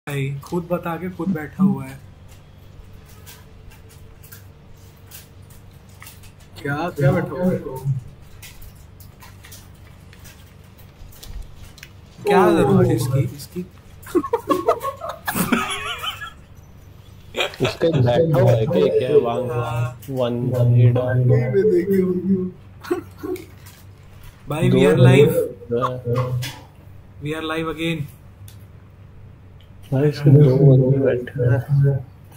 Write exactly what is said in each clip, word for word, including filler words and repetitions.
भाई खुद बता के खुद बैठा हुआ है। क्या क्या बैठा हो? क्या जरूरत है इसकी इसकी उसका बैठा हुआ है क्या क्या वांग वन हेडा नहीं मैं देखी हूँ। भाई we are live we are live again. भाई इसमें दो बंदे बैठे हैं।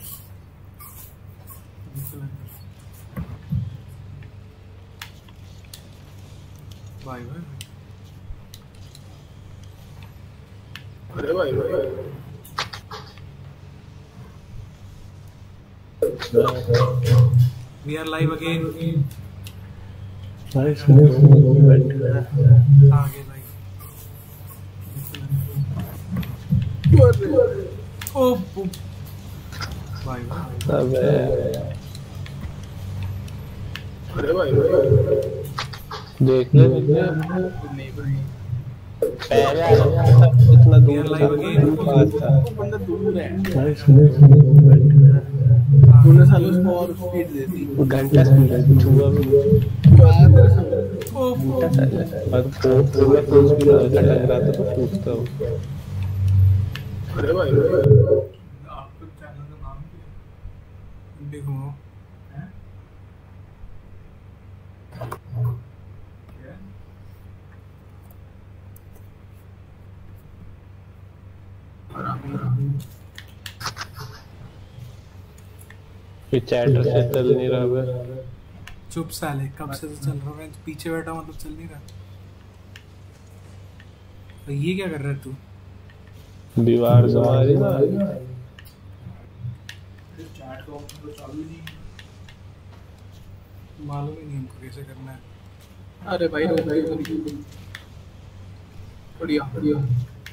भाई भाई अरे भाई भाई वी आर लाइव अगेन। भाई इसमें दो बंदे बैठे हैं। आगे भाई ओ भाई भाई अबे अरे भाई भाई देख ले नहीं भाई पहले इतना वी आर दूर लाइव अगेन। था। बंदा दूर है। भाई इसमें दो बंदे बैठे हैं। उन्हें सालों से और स्पीड देती। घंटा स्पीड छुआ भी ओ घंटा चल और फोर्थ में फुल स्पीड लग रहा था तो फूटता हूँ। अरे भाई आपके चैनल का नाम क्या है? देखो हैं क्या फिर चैटर से चल नहीं रहा है। चुप साले कब से तो चल रहा है पीछे बैठा मतलब चल नहीं रहा। तो ये क्या कर रहा है तू? दीवार से मारी ना चैट का ऑप्शन तो चालू ही नहीं मालूम ही नहीं हमको कैसे करना है। अरे भाई रोक भाई बढ़िया बढ़िया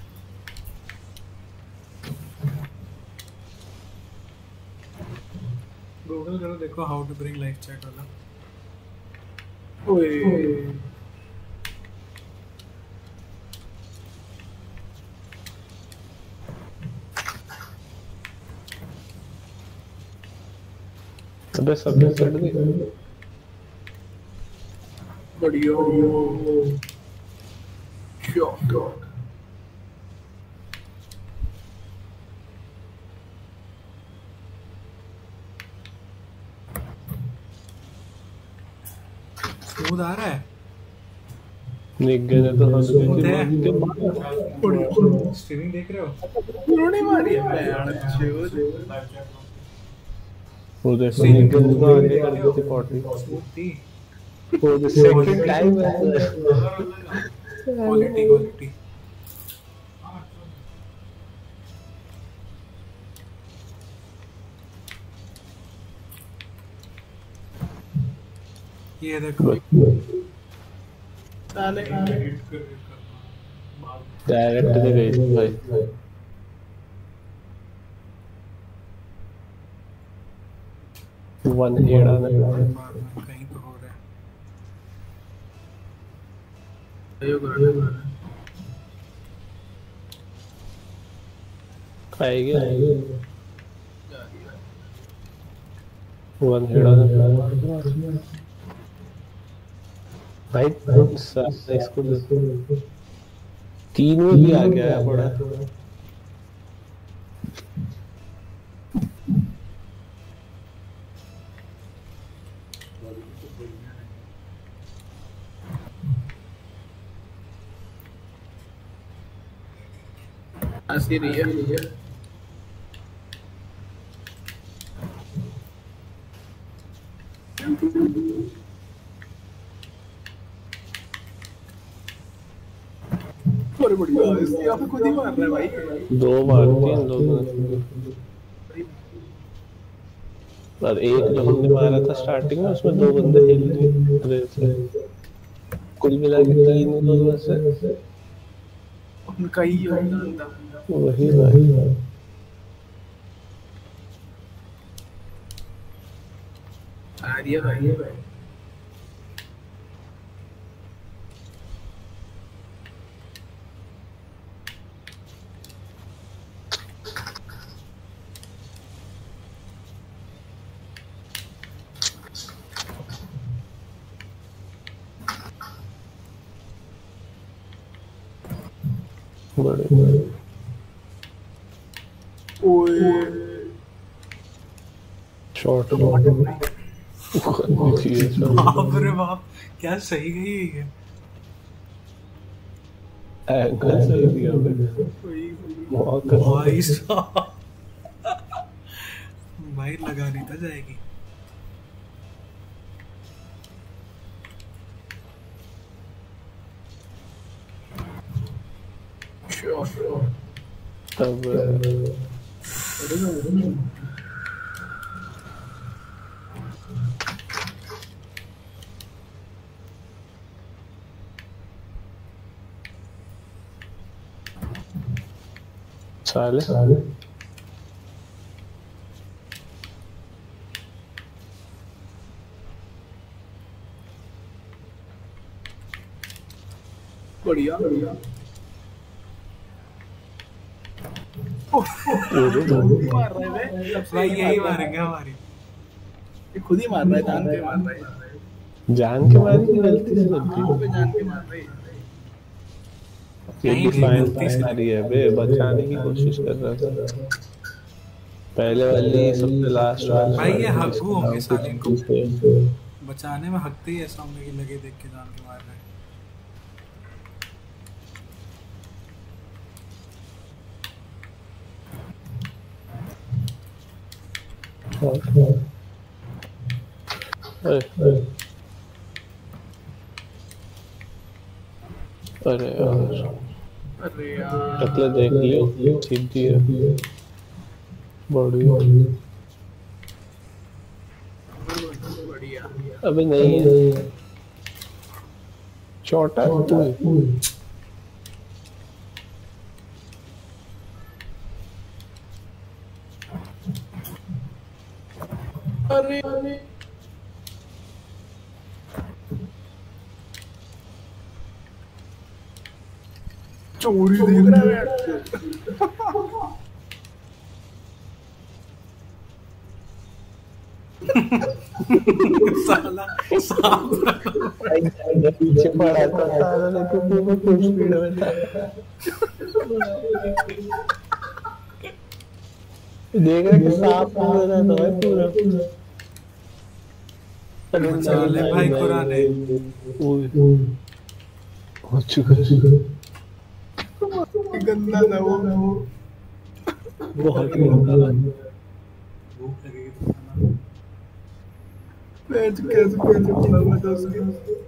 गूगल करो देखो how to bring live chat वाला। ओए अबे सब चढ़ गए। बढ़िया शॉट स्मूथ आ रहा है। निक गए तो हम स्मूथ है। बढ़िया स्ट्रीमिंग देख रहे हो? उन्होंने मारी है यार अच्छे वो देखो निक गए तो आगे कर देते पॉटी स्मूथ थी। वो the second time quality quality ये देखो साले डायरेक्ट दे गई थी भाई। वन हेडा ने कहीं तो हो रहा है। आएगी वन हेडा ने भाई इसको तीन में भी आ गया है बड़ा। हंसी रही है और बढ़िया इसकी आप खुद ही मार रहा है भाई। दो मारती हैं लोगों ने और एक जो हमने मारा था स्टार्टिंग में उसमें दो बंदे हिल रहे थे। कुल मिला के तीन लोगों से उनका ही योगदान था। वही भाई आ रही है भाई भाई बड़े ओए शॉर्ट बाप रे बाप, क्या सही गई है ये। एंगल सही दिया बहुत भाई साहब, भाई लगा नहीं था जाएगी। तब साले बढ़िया बढ़िया मार रहे हैं भाई यही मारेंगे हमारी। ये खुद ही मार रहा है, जान के मार रहा है, जान के मारी की गलती से गलती पे जान के मार रहा है। ये नहीं, डिफाइन गलती से मारी है बे, बचाने की कोशिश कर रहा था। पहले वाली सबसे लास्ट वाली भाई ये हग्गू होंगे साले, इनको से बचाने में हकते ही ऐसा होंगे कि लगे देख के जान के मार रहे हैं। अरे अरे यार अरे यार टकले देख लियो सीधी है बड़ी बढ़िया अबे नहीं है छोटा तू अरे अरे चोरी देख रहा है साला सांप पीछे पड़ा था सारा लेकिन वो फुल स्पीड में था देख रहे कि सांप पूरा था भाई पूरा बचा ले भाई खुराने। ओए हो चुका है गंदा था वो बहुत गंदा भूख लगेगी तो खाना। पेट कैसे कैसे पड़ा हुआ था उसके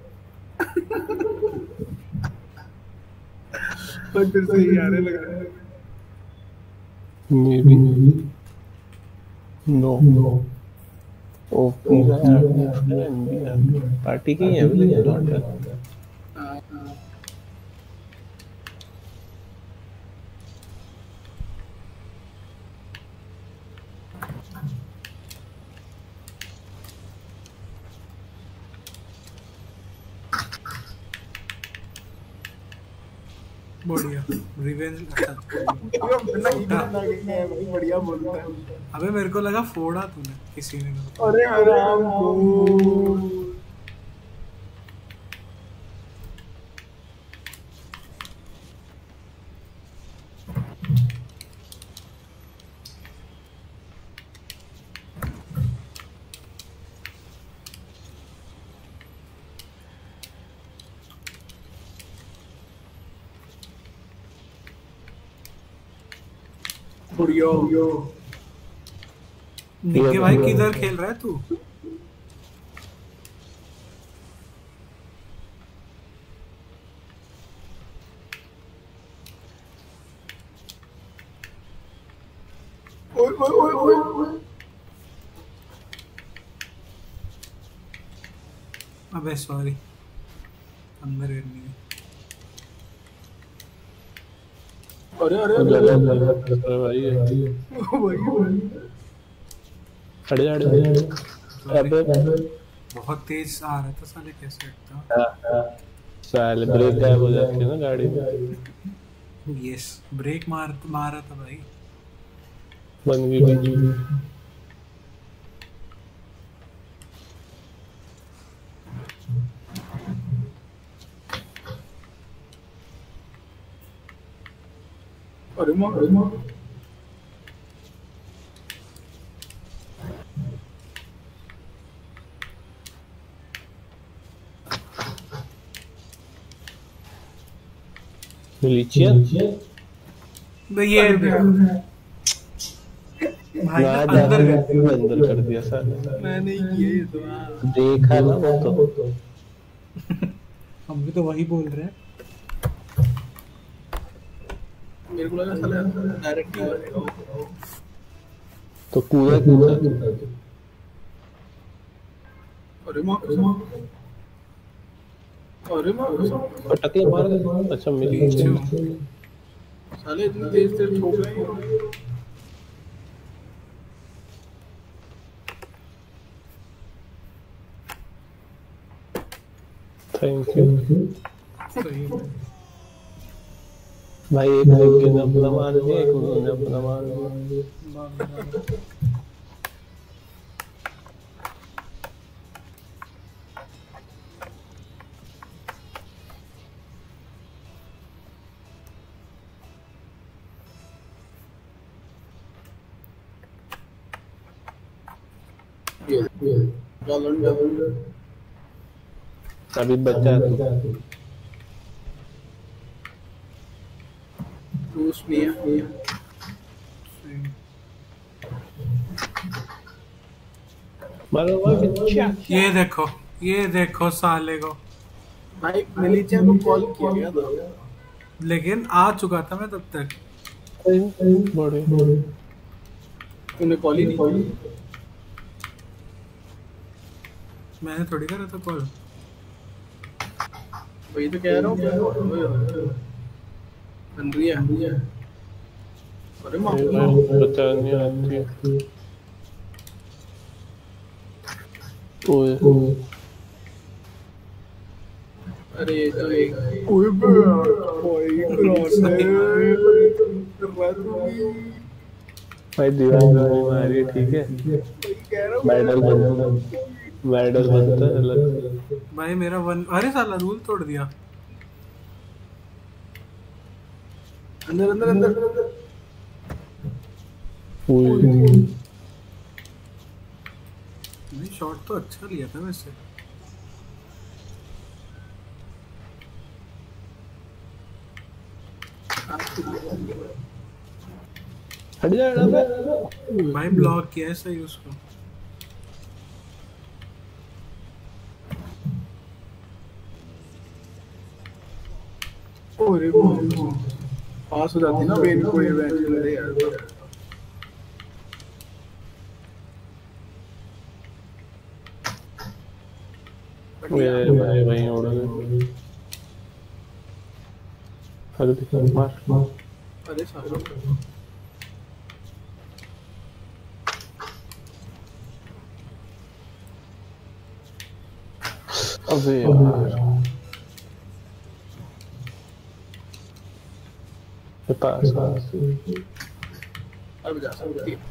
और फिर से ही आने लगा maybe no ओपी का पार्टी की है भी डॉटर बढ़िया रिवेंज। बढ़िया बोलता है। अबे मेरे को लगा फोड़ा तूने किसी ने। अरे आराम को बढ़िया निक्के भाई किधर खेल रहा है तू? ओए ओए ओए ओए अबे सॉरी, अंदर गिरनी है। अरे अरे अरे भाई अड़े अड़े अबे बहुत तेज आ रहा था साले, कैसे हटता। साले ब्रेक गायब हो जाती है ना गाड़ी में। यस, ब्रेक मार मारा था भाई। बन गई बन गई मार अरे मार मिलीचिया तो ये भाई अंदर अंदर कर दिया साले। मैंने किया ये तो देखा ना वो तो हम भी तो वही बोल रहे हैं। मेरे को लगा साला डायरेक्ट ही मारेगा तो कूदा कूदा अरे मार अरे मार पटके मार दे। अच्छा मिली साले इतनी तेज तेज ठोक रहे हैं। थैंक यू सही है। भाई एक ने अपना मार दिया एक ने अपना मार दिया। अभी बच्चा है तू रूस में है मारो बच्चा। ये देखो ये देखो साले को। भाई मिलीचिया को कॉल किया गया था लेकिन आ चुका था मैं तब तक। बड़े तूने कॉल ही नहीं की। मैंने थोड़ी करा था कॉल। वही तो कह रहा हूँ बन रही है। अरे माँ बता नहीं आती। ओए अरे तो एक ओए भाई क्रॉस है भाई दीवार नहीं मारी ठीक है। मेडल बनता मेडल बनता है अलग। भाई मेरा वन अरे साला रूल तोड़ दिया। अंदर अंदर अंदर नहीं शॉट तो अच्छा लिया था वैसे। हट जा भाई ब्लॉक किया है सही उसको। अरे पास हो जाती ना वेन को ये मैच करे यार। मेरे भाई भाई उड़ गए। अरे दिखा मार अरे साला अबे यार ये पास अब जा सकती है।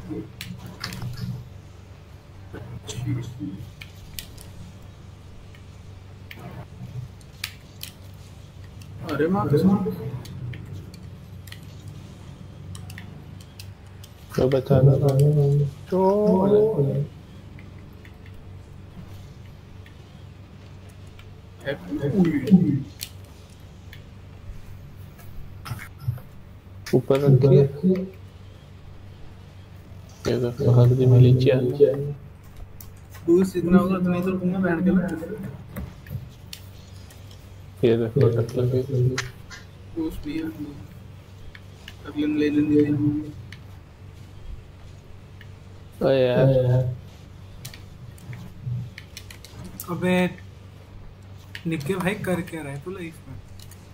अरे माँ तो बचाना था तो ऊपर रखिए। ये तो हक दी मिलीचिया दूर से इतना होगा तो नहीं तो तुमने बैठ के ना ये देखो टक लगे दूर भी है अगले ले लेंगे। अरे यार अबे निक्के भाई कर क्या रहा है तू लाइफ में।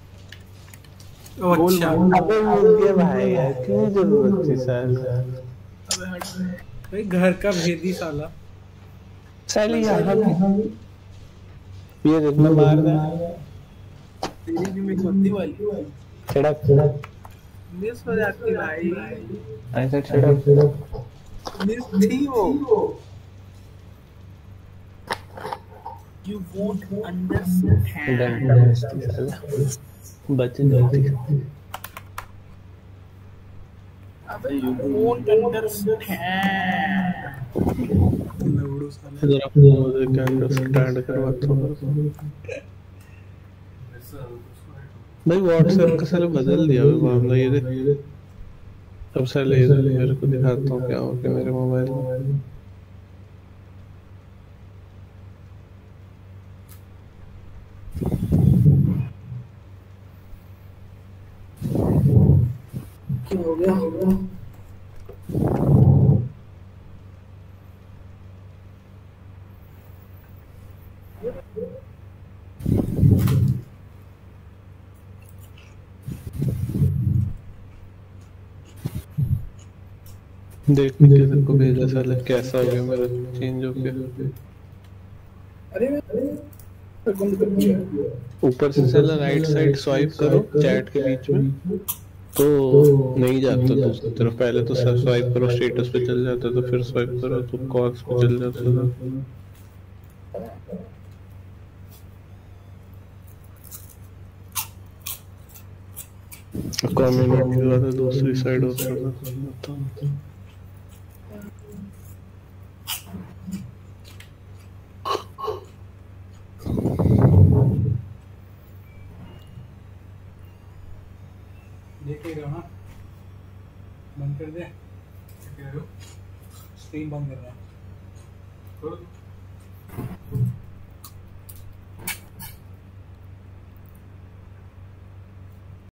ओ अच्छा अबे मुझे भाई यार क्यों जरूरत थी साल। अबे हट भाई घर का भेदी साला। साली यहाँ ये देख मैं मार रहा तेरी भी मैं खुदी वाली छिड़क छिड़क मिस हो जाती भाई। ऐसा छिड़क छिड़क मिस थी वो। You won't understand. बच जाती अबे you won't understand. लवड़ू साले। जरा मुझे क्या अंडरस्टैंड करवाता हूँ भाई। व्हाट्सएप का साले बदल दिया है मामला ये देख। अब साले ये देख, मेरे को दिखाता हूँ क्या हो गया मेरे मोबाइल में। क्या हो गया हो गया देख किसी को भेजा साले, कैसा हो गया मेरा चेंज हो गया। अरे अरे बंद कर दिया। ऊपर से साला राइट साइड स्वाइप करो चैट के बीच में तो नहीं जाता दूसरी तरफ। पहले तो स्वाइप करो स्टेटस पे चल जाता, तो फिर स्वाइप करो तो कॉल्स पे चल जाता था। कम्युनिटी वाला दूसरी साइड होता था। देखेगा ना, बंद कर दे। स्क्रीन बंद कर रहा है।